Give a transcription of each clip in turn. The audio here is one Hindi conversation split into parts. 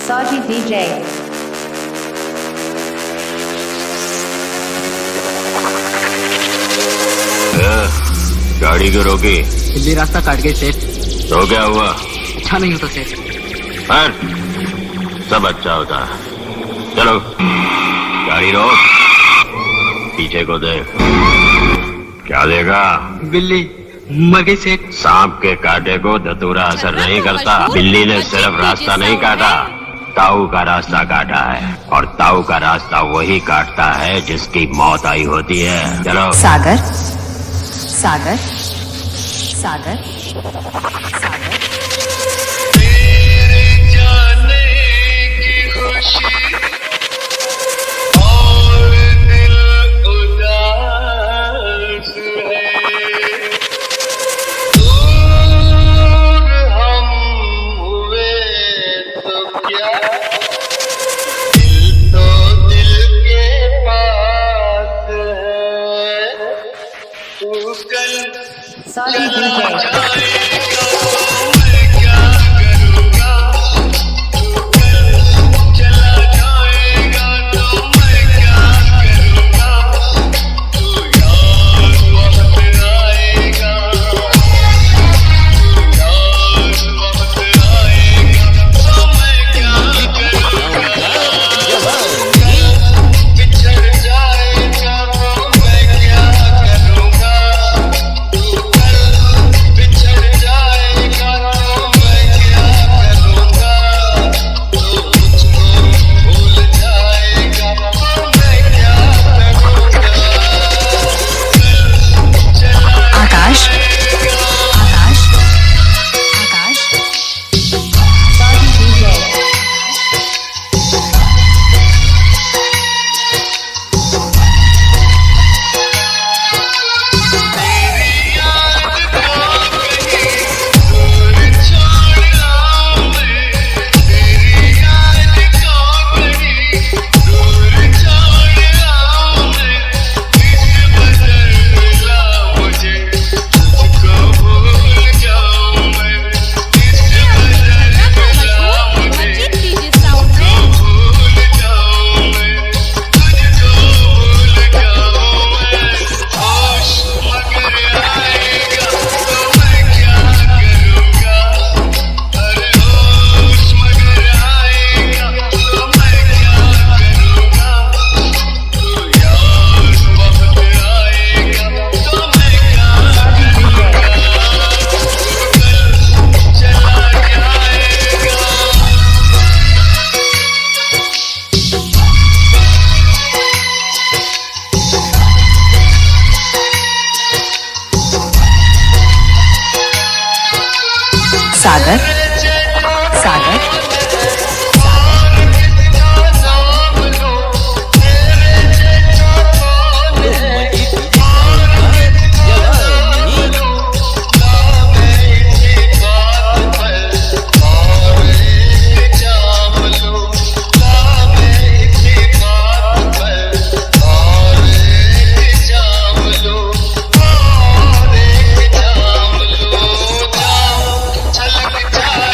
Saji DJ. गाड़ी क्यों रोकी? दिल्ली रास्ता काट गई सेठ। तो क्या हुआ? अच्छा नहीं होता सेठ। पर सब अच्छा होता है। चलो गाड़ी रोक, पीछे को देख। क्या देगा? बिल्ली मर गई सेठ। सांप के कांटे को धतूरा असर नहीं करता। बिल्ली ने सिर्फ रास्ता नहीं काटा, ताऊ का रास्ता काटा है, और ताऊ का रास्ता वही काटता है जिसकी मौत आई होती है। चलो। सागर सागर सागर सागर। तेरे जाने की खुशी और दिल उदास है। दूर हम हुए तो क्या, दिल तो दिल के पास है। तू कल Saji DJ. सागर सागर। चलक जा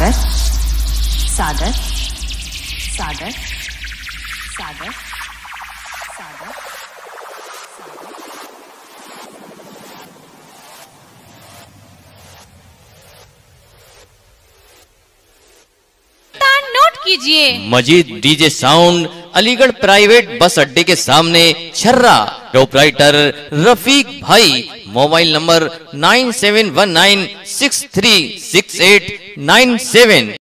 सागर सागर सागर सागर सागर नोट कीजिए। Majeed DJ sound, Aligarh private bus अड्डे के सामने, छर्रा। प्रोपराइटर रफीक भाई। Mobile number 9719636897।